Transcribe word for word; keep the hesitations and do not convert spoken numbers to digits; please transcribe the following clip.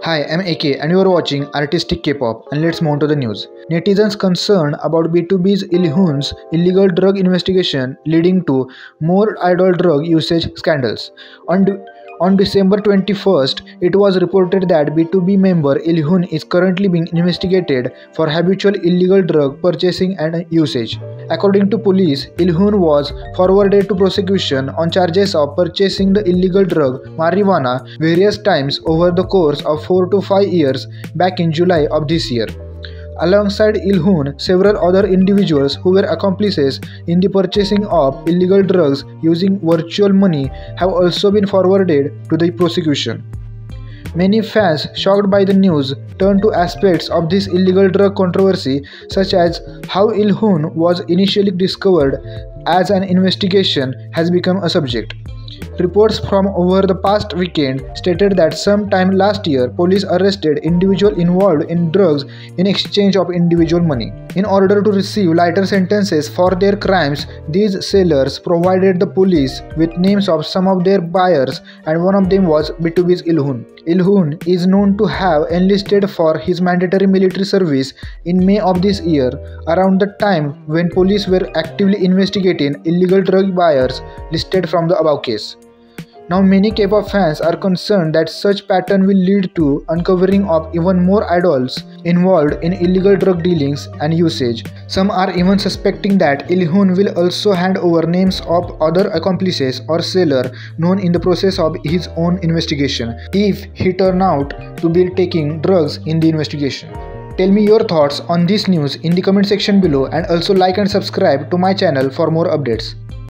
Hi, I'm A K and you are watching Artistic K-pop, and let's move on to the news. Netizens concerned about B two B's Ilhoon's illegal drug investigation leading to more idol drug usage scandals. On de- on December twenty-first, it was reported that B two B member Ilhoon is currently being investigated for habitual illegal drug purchasing and usage. According to police, Ilhoon was forwarded to prosecution on charges of purchasing the illegal drug marijuana various times over the course of four to five years back in July of this year. Alongside Ilhoon, several other individuals who were accomplices in the purchasing of illegal drugs using virtual money have also been forwarded to the prosecution. Many fans, shocked by the news, turned to aspects of this illegal drug controversy, such as how Ilhoon was initially discovered as an investigation has become a subject. Reports from over the past weekend stated that sometime last year, police arrested individuals involved in drugs in exchange of individual money. In order to receive lighter sentences for their crimes, these sellers provided the police with names of some of their buyers, and one of them was B two B's Ilhoon. Ilhoon is known to have enlisted for his mandatory military service in May of this year, around the time when police were actively investigating illegal drug buyers listed from the above case. Now many K-pop fans are concerned that such pattern will lead to uncovering of even more idols involved in illegal drug dealings and usage. Some are even suspecting that Ilhoon will also hand over names of other accomplices or seller known in the process of his own investigation, if he turn out to be taking drugs in the investigation. Tell me your thoughts on this news in the comment section below, and also like and subscribe to my channel for more updates.